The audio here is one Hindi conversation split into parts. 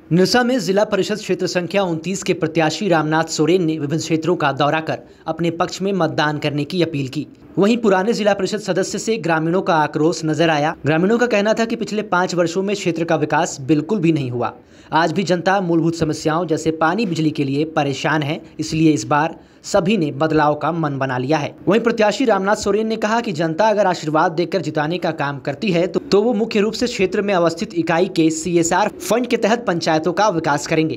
निरसा में जिला परिषद क्षेत्र संख्या 29 के प्रत्याशी रामनाथ सोरेन ने विभिन्न क्षेत्रों का दौरा कर अपने पक्ष में मतदान करने की अपील की। वहीं पुराने जिला परिषद सदस्य से ग्रामीणों का आक्रोश नजर आया। ग्रामीणों का कहना था कि पिछले 5 वर्षों में क्षेत्र का विकास बिल्कुल भी नहीं हुआ। आज भी जनता मूलभूत समस्याओं जैसे पानी बिजली के लिए परेशान है, इसलिए इस बार सभी ने बदलाव का मन बना लिया है। वहीं प्रत्याशी रामनाथ सोरेन ने कहा कि जनता अगर आशीर्वाद देकर जिताने का काम करती है तो वो मुख्य रूप से क्षेत्र में अवस्थित इकाई के CSR फंड के तहत पंचायतों का विकास करेंगे।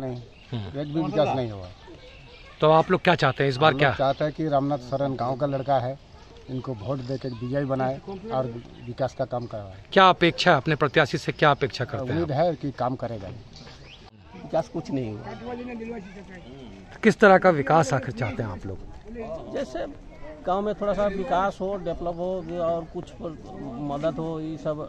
एक भी विकास नहीं हुआ। तो आप लोग क्या चाहते हैं इस बार? क्या चाहते हैं कि रामनाथ सोरेन गांव का लड़का है, इनको वोट देकर विजयी बनाए और विकास का काम करवाए। क्या अपेक्षा है अपने प्रत्याशी से? क्या अपेक्षा करते हैं? उम्मीद है कि काम करेगा। विकास कुछ नहीं हुआ। किस तरह का विकास आखिर चाहते हैं आप लोग? जैसे गांव में थोड़ा सा विकास हो, डेवलप हो और कुछ मदद हो, ये सब।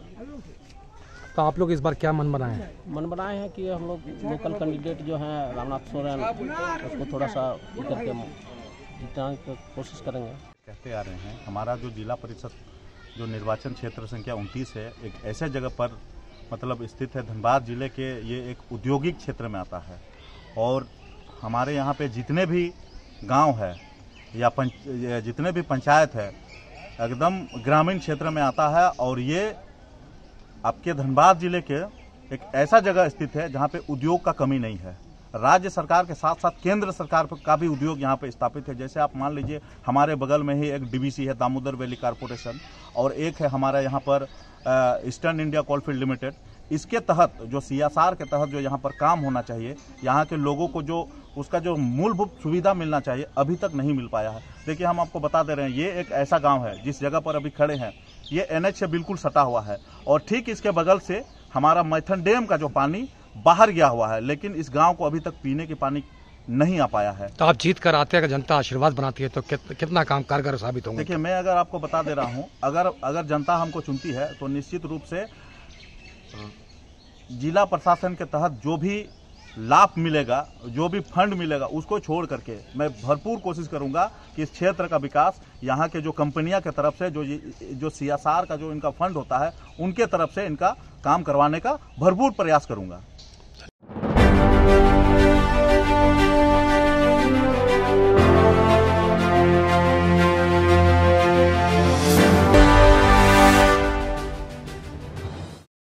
तो आप लोग इस बार क्या मन बनाए हैं? मन बनाए हैं कि हम लोग लोकल कैंडिडेट जो हैं रामनाथ सोरेन, उसको थोड़ा सा करके जिताने की कोशिश करेंगे। कहते आ रहे हैं, हमारा जो जिला परिषद जो निर्वाचन क्षेत्र संख्या 29 है, एक ऐसे जगह पर मतलब स्थित है। धनबाद जिले के ये एक औद्योगिक क्षेत्र में आता है और हमारे यहाँ पे जितने भी गांव है या जितने भी पंचायत है एकदम ग्रामीण क्षेत्र में आता है और ये आपके धनबाद जिले के एक ऐसा जगह स्थित है जहाँ पे उद्योग का कमी नहीं है। राज्य सरकार के साथ साथ केंद्र सरकार का भी उद्योग यहाँ पे स्थापित है। जैसे आप मान लीजिए हमारे बगल में ही एक DVC है, दामोदर वैली कॉरपोरेशन, और एक है हमारा यहाँ पर ईस्टर्न इंडिया कोलफील्ड लिमिटेड। इसके तहत जो CSR के तहत जो यहाँ पर काम होना चाहिए, यहाँ के लोगों को जो उसका जो मूलभूत सुविधा मिलना चाहिए अभी तक नहीं मिल पाया है। देखिए, हम आपको बता दे रहे हैं, ये एक ऐसा गांव है जिस जगह पर अभी खड़े हैं, ये NH से बिल्कुल सटा हुआ है और ठीक इसके बगल से हमारा मैथन डैम का जो पानी बाहर गया हुआ है, लेकिन इस गांव को अभी तक पीने के पानी नहीं आ पाया है। तो आप जीत कर आते हैं, अगर जनता आशीर्वाद बनाती है तो कितना काम कारगर साबित होंगे? देखिए, मैं अगर आपको बता दे रहा हूं, अगर जनता हमको चुनती है तो निश्चित रूप से जिला प्रशासन के तहत जो भी लाभ मिलेगा, जो भी फंड मिलेगा, उसको छोड़ करके मैं भरपूर कोशिश करूंगा कि इस क्षेत्र का विकास यहाँ के जो कंपनियां के तरफ से जो CSR का जो इनका फंड होता है उनके तरफ से इनका काम करवाने का भरपूर प्रयास करूंगा।